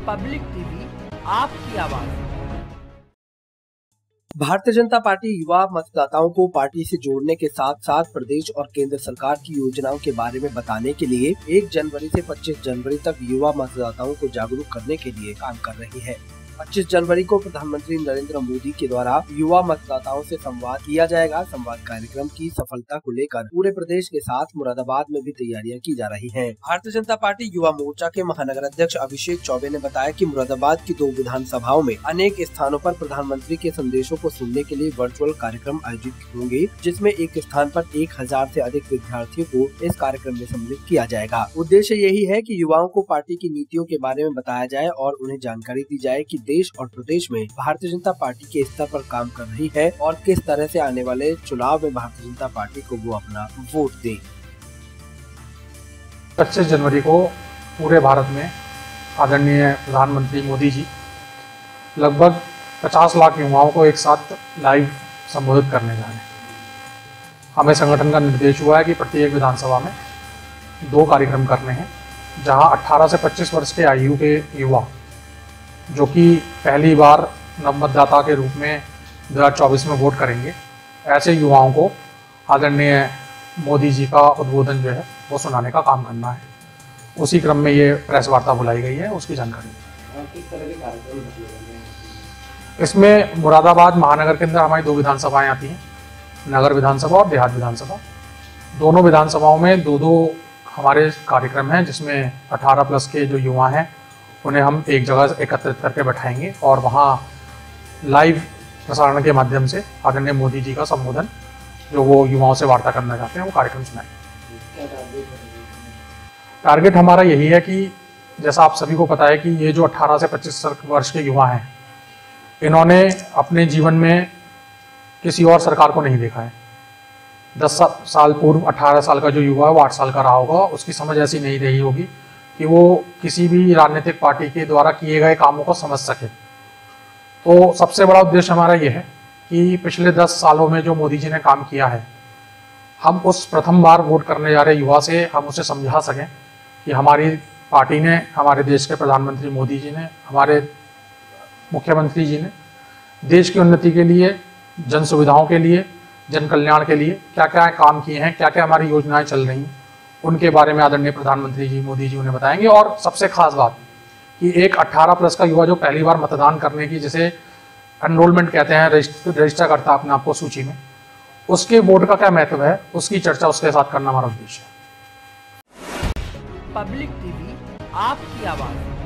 Public TV, आपकी आवाज। Bharatiya Janata party युवा मतदाताओं को पार्टी से जोड़ने के साथ साथ प्रदेश और केंद्र सरकार की योजनाओं के बारे में बताने के लिए 1 जनवरी से 25 जनवरी तक युवा मतदाताओं को जागरूक करने के लिए काम कर रही है। 25 जनवरी को प्रधानमंत्री नरेंद्र मोदी के द्वारा युवा मतदाताओं से संवाद किया जाएगा। संवाद कार्यक्रम की सफलता को लेकर पूरे प्रदेश के साथ मुरादाबाद में भी तैयारियां की जा रही हैं। भारतीय जनता पार्टी युवा मोर्चा के महानगर अध्यक्ष अभिषेक चौबे ने बताया कि मुरादाबाद की 2 विधानसभाओं में अनेक स्थानों पर प्रधानमंत्री के संदेशों को सुनने के लिए वर्चुअल कार्यक्रम आयोजित होंगे, जिसमें एक स्थान पर 1000 से अधिक विद्यार्थियों को इस कार्यक्रम में सम्मिलित किया जाएगा। उद्देश्य यही है कि युवाओं को पार्टी की नीतियों के बारे में बताया जाए और उन्हें जानकारी दी जाए कि देश और प्रदेश में भारतीय जनता पार्टी के स्तर पर काम कर रही है और किस तरह से आने वाले चुनाव में भारतीय जनता पार्टी को वो अपना वोट दे। 25 जनवरी को पूरे भारत में आदरणीय प्रधानमंत्री मोदी जी लगभग 50 लाख युवाओं को एक साथ लाइव संबोधित करने जा रहे हैं। हमें संगठन का निर्देश हुआ है कि प्रत्येक विधानसभा में 2 कार्यक्रम करने हैं, जहां 18 से 25 वर्ष के आयु के युवा जो कि पहली बार नवमतदाता के रूप में 2024 में वोट करेंगे, ऐसे युवाओं को आदरणीय मोदी जी का उद्बोधन जो है वो सुनाने का काम करना है। उसी क्रम में ये प्रेस वार्ता बुलाई गई है, उसकी जानकारी। किस तरह के कार्यक्रम इसमें मुरादाबाद महानगर के अंदर हमारी 2 विधानसभाएं आती हैं, नगर विधानसभा और देहात विधानसभा। दोनों विधानसभाओं में 2-2 हमारे कार्यक्रम हैं, जिसमें 18 प्लस के जो युवा हैं उन्हें हम एक जगह एकत्रित करके बैठाएंगे और वहाँ लाइव प्रसारण के माध्यम से आदरणीय मोदी जी का संबोधन जो वो युवाओं से वार्ता करना चाहते हैं वो कार्यक्रम सुनाएंगे। टारगेट हमारा यही है कि जैसा आप सभी को पता है कि ये जो 18 से 25 वर्ष के युवा हैं, इन्होंने अपने जीवन में किसी और सरकार को नहीं देखा है। 10 साल पूर्व 18 साल का जो युवा है वो 8 साल का रहा होगा, उसकी समझ ऐसी नहीं रही होगी कि वो किसी भी राजनीतिक पार्टी के द्वारा किए गए कामों को समझ सके। तो सबसे बड़ा उद्देश्य हमारा ये है कि पिछले 10 सालों में जो मोदी जी ने काम किया है, हम उस प्रथम बार वोट करने जा रहे युवा से हम उसे समझा सकें कि हमारी पार्टी ने, हमारे देश के प्रधानमंत्री मोदी जी ने, हमारे मुख्यमंत्री जी ने देश की उन्नति के लिए, जन सुविधाओं के लिए, जन कल्याण के लिए क्या क्या काम किए हैं, क्या क्या हमारी योजनाएं चल रही हैं, उनके बारे में आदरणीय प्रधानमंत्री जी मोदी जी उन्हें बताएंगे। और सबसे खास बात कि एक 18 प्लस का युवा जो पहली बार मतदान करने की, जिसे एनरोलमेंट कहते हैं, रजिस्टर करता है अपने आप को सूची में, उसके वोट का क्या महत्व है, उसकी चर्चा उसके साथ करना हमारा उद्देश्य है। पब्लिक टीवी, आपकी आवाज।